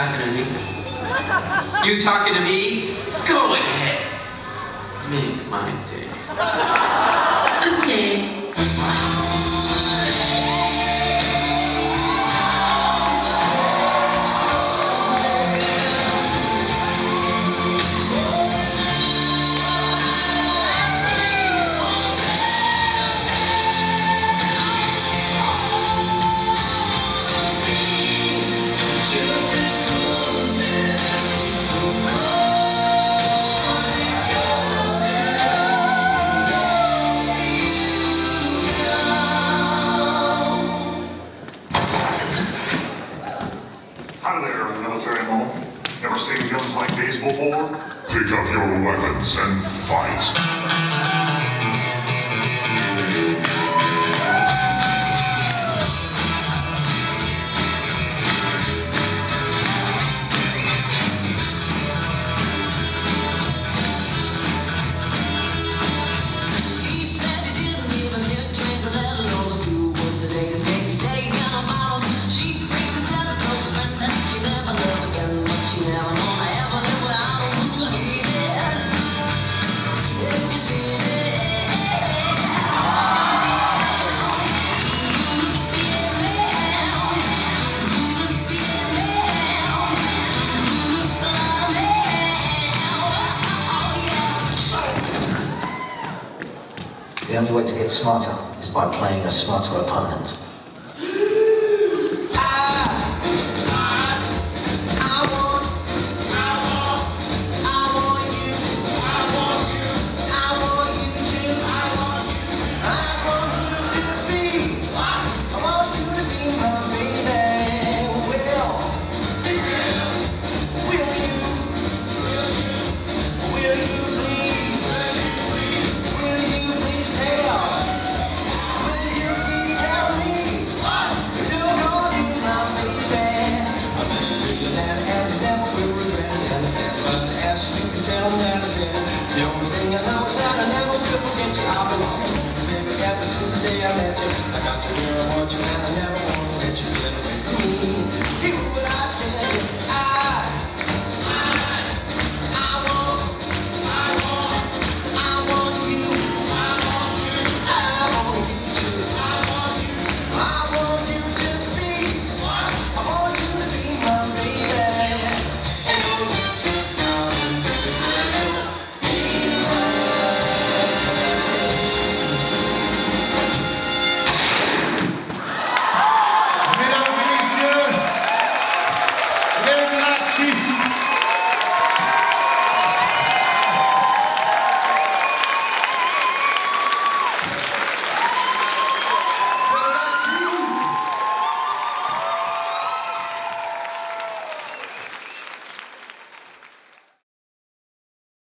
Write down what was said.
talking to me? You talking to me? Go ahead. Make my day. Okay. Hi there, military mom. Never seen guns like these before? Pick up your weapons and fight. The only way to get smarter is by playing a smarter opponent. The only thing I know is that I never could forget you. I belong to you, baby, ever since the day I met you. I got you where I want you, and I never want to let you get away from me. Hear what I tell you.